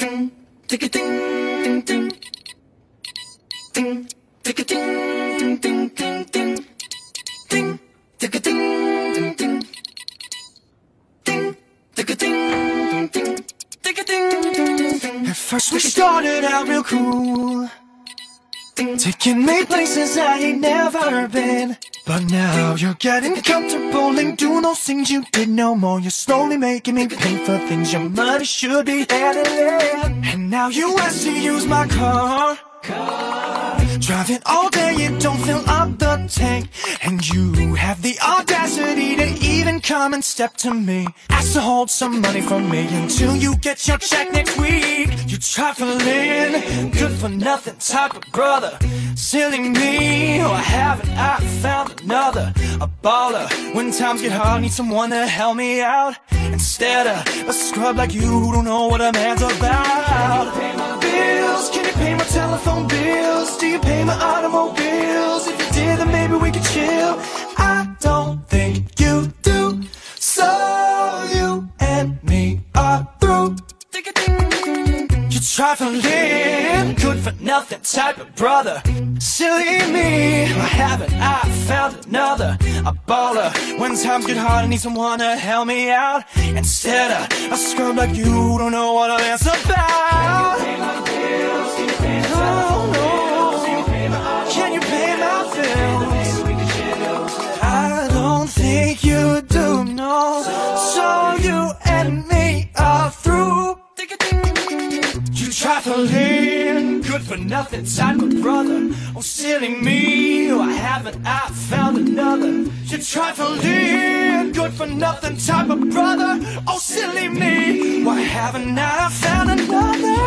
At first we started out real cool, taking me places I ain't never been. But now you're getting comfortable and doing those things you did no more. You're slowly making me pay for things your money should be handling. And now you ask to use my car. Driving all day, you don't fill up the tank. And you have the audacity to even come and step to me, ask to hold some money from me until you get your check next week. You trifling, good for nothing type of brother. Silly me, or haven't I found another? A baller, when times get hard, need someone to help me out. Instead of a scrub like you who don't know what a man's about. Can you pay my bills? Can you pay my telephone bills? Do you pay my automobiles? If you did, then maybe we could chill. I don't think you do, so you and me are through. You're trifling, good for nothing type of brother. Silly me, or haven't I found another? A baller, when times get hard, I need someone to help me out. Instead of a scrub like you who don't know what a man's about. Can you pay my bills? Can you pay my telephone bills? Can you pay my bills? I don't think you do, no. So you and me are through. You trifling, good for nothing type of brother. Oh, silly me, or haven't I found another? You trifling, good for nothing type of brother. Oh, silly me, why haven't I found another?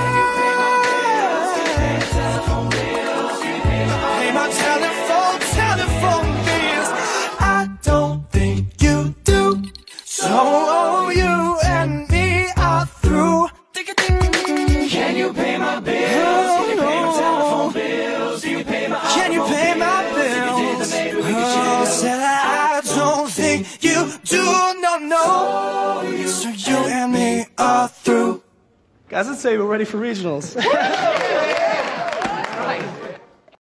Pay my telephone bills. I don't think you do, so you and me are through. Can you pay my bills? Can you pay my telephone bills? Can you pay my bills? Oh, said I don't think you do, no. So you and me are through. Guys, let's say we're ready for regionals.